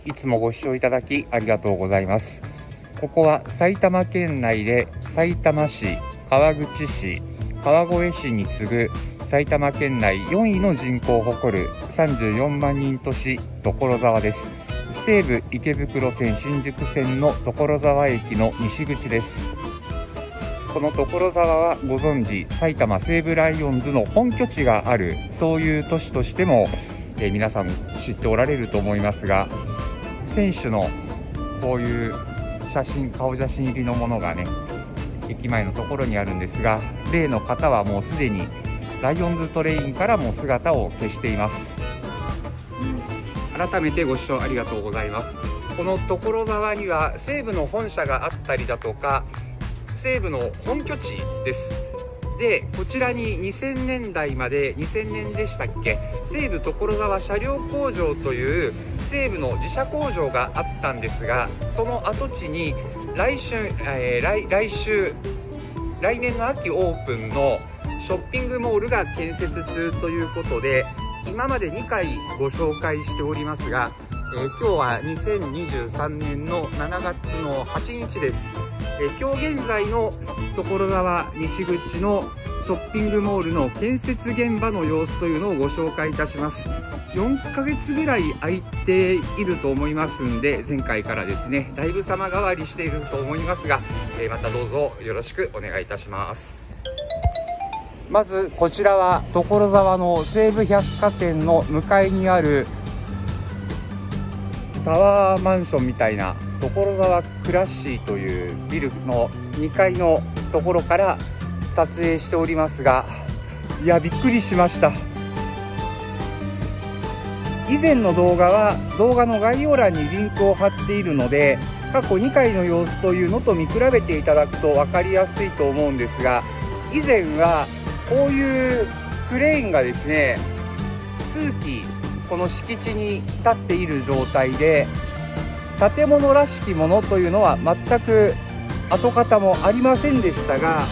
いつもご視聴いただきありがとうございます。ここは埼玉県内でさいたま市、川口市、川越市に次ぐ埼玉県内4位の人口を誇る34万人都市所沢です。西武池袋線新宿線の所沢駅の西口です。この所沢はご存知、埼玉西武ライオンズの本拠地がある、そういう都市としても、皆さん知っておられると思いますが、選手のこういう顔写真入りのものがね、駅前のところにあるんですが、例の方はもうすでにライオンズトレインからも姿を消しています。改めてご視聴ありがとうございます。この所沢には西武の本社があったりだとか、西武の本拠地です。で、こちらに2000年代まで、2000年でしたっけ、西武所沢車両工場という西武の自社工場があったんですが、その跡地に来年の秋オープンのショッピングモールが建設中ということで、今まで2回ご紹介しておりますが、今日は2023年の7月の8日です。今日現在の所沢西口のショッピングモールの建設現場の様子というのをご紹介いたします。4ヶ月ぐらい空いていると思いますんで、前回からですね、だいぶ様変わりしていると思いますが、またどうぞよろしくお願いいたします。まずこちらは所沢の西武百貨店の向かいにあるタワーマンションみたいな所沢クラッシーというビルの2階のところから撮影しておりますが、いやびっくりしました。以前の動画は動画の概要欄にリンクを貼っているので、過去2回の様子というのと見比べていただくと分かりやすいと思うんですが、以前はこういうクレーンがですね、数基この敷地に立っている状態で、建物らしきものというのは全く跡形もありませんでしたが、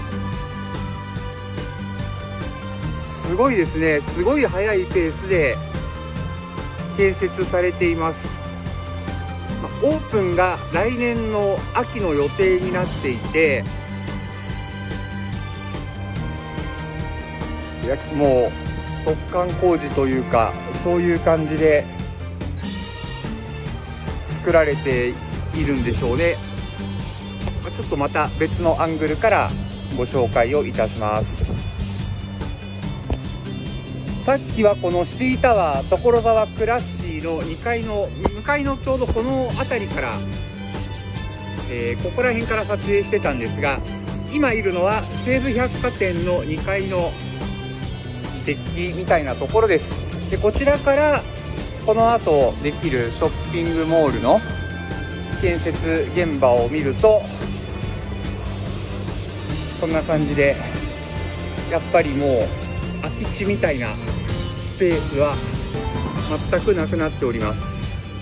すごいですね、すごい速いペースで建設されています。オープンが来年の秋の予定になっていて、もう突貫工事というか、そういう感じで作られているんでしょうね。ちょっとまた別のアングルからご紹介をいたします。さっきはこのシティタワー所沢クラッシーの2階の向かいのちょうどこの辺りから、ここら辺から撮影してたんですが、今いるのは西武百貨店の2階のデッキみたいなところです。で、こちらからこの後できるショッピングモールの建設現場を見ると、こんな感じでやっぱりもう空き地みたいなスペースは全くなくなっております。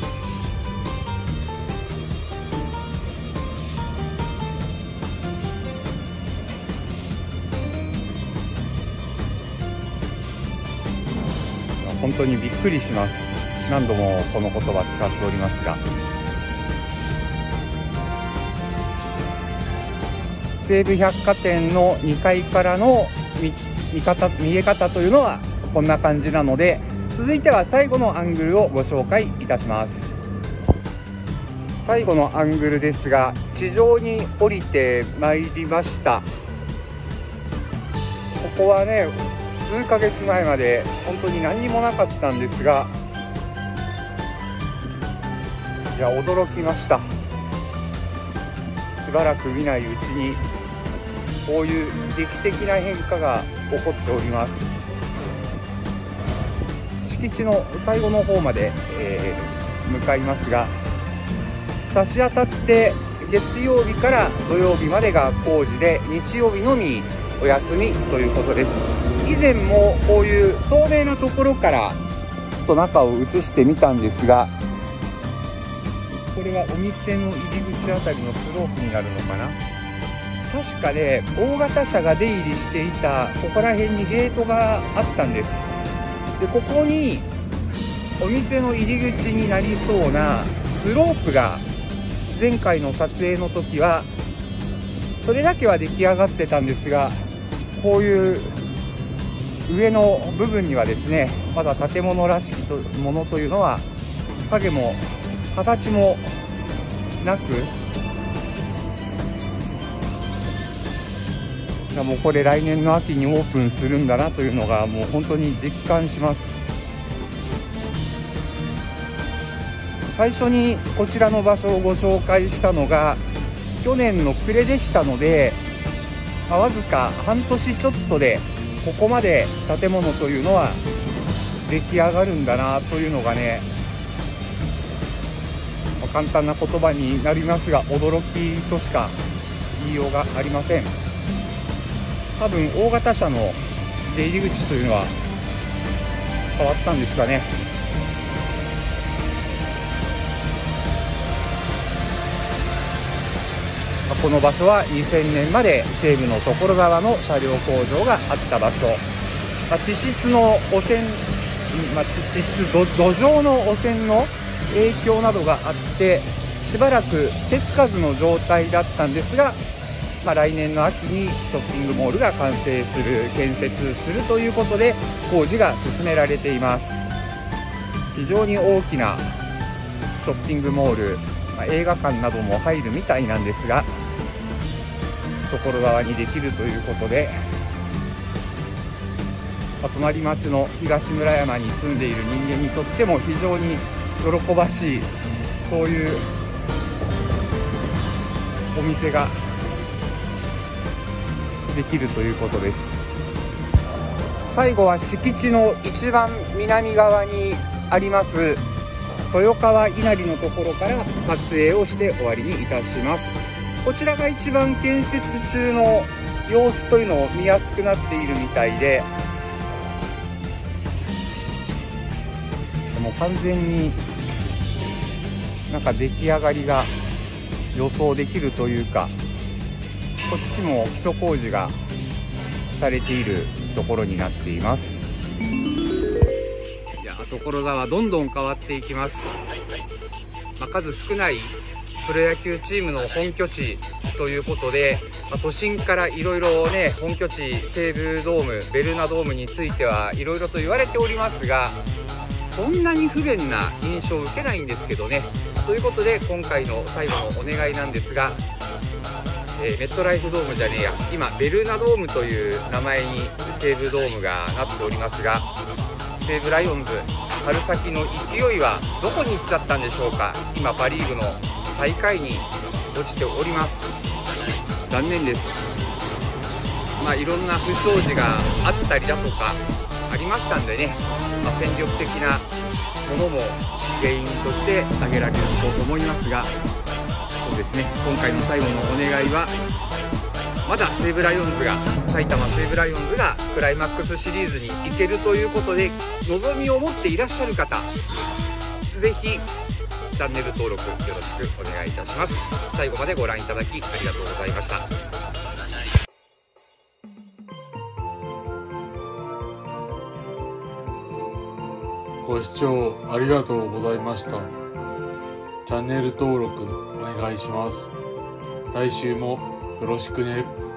本当にびっくりします。何度もこの言葉使っておりますが、西武百貨店の2階からの見え方というのはこんな感じなので、続いては最後のアングルをご紹介いたします。最後のアングルですが、地上に降りてまいりました。ここはね、数ヶ月前まで本当に何にもなかったんですが、いや驚きました。しばらく見ないうちにこういう劇的な変化が起こっております。敷地の最後の方まで、向かいますが、差し当たって月曜日から土曜日までが工事で、日曜日のみお休みということです。以前もこういう透明なところからちょっと中を映してみたんですが、これはお店の入り口あたりのスロープになるのかな。確かね、大型車が出入りしていたここら辺にゲートがあったんです。で、ここにお店の入り口になりそうなスロープが前回の撮影の時はそれだけは出来上がってたんですが、こういう上の部分にはですね、まだ建物らしきものというのは影も形もなく、もうこれ来年の秋にオープンするんだなというのがもう本当に実感します。最初にこちらの場所をご紹介したのが去年の暮れでしたので、わずか半年ちょっとでここまで建物というのは出来上がるんだなというのがね、簡単な言葉になりますが驚きとしか言いようがありません。多分大型車の出入り口というのは変わったんですかね。この場所は2000年まで西武の所沢の車両工場があった場所、地質の汚染、地質土壌の汚染の影響などがあってしばらく手つかずの状態だったんですが、来年の秋にショッピングモールが完成する、建設するということで工事が進められています。非常に大きなショッピングモール、映画館なども入るみたいなんですが、所沢にできるということで、隣町の東村山に住んでいる人間にとっても非常に喜ばしい、そういうお店ができるということです。最後は敷地の一番南側にあります豊川稲荷のところから撮影をして終わりにいたします。こちらが一番建設中の様子というのを見やすくなっているみたいで、もう完全になんか出来上がりが予想できるというか、こっちも基礎工事がされているところになっています。いや、所沢どんどん変わっていきます。数少ないプロ野球チームの本拠地ということで、都心からいろいろね、本拠地西武ドーム、ベルナドームについてはいろいろと言われておりますが、そんなに不便な印象を受けないんですけどね。ということで今回の最後のお願いなんですが、メットライフドームじゃねえや、今ベルナドームという名前に西武ドームがなっておりますが、西武ライオンズ春先の勢いはどこに行っちゃったんでしょうか。今パ・リーグの最下位に落ちております。残念です。いろんな不祥事があったりだとかありましたんでね、戦力的なものも原因として挙げられると思いますが、そうですね、今回の最後のお願いは、まだ西武ライオンズが、埼玉西武ライオンズがクライマックスシリーズに行けるということで望みを持っていらっしゃる方、ぜひチャンネル登録よろしくお願いいたします。最後までご覧いただきありがとうございました。 ご視聴ありがとうございました。チャンネル登録お願いします。来週もよろしくね。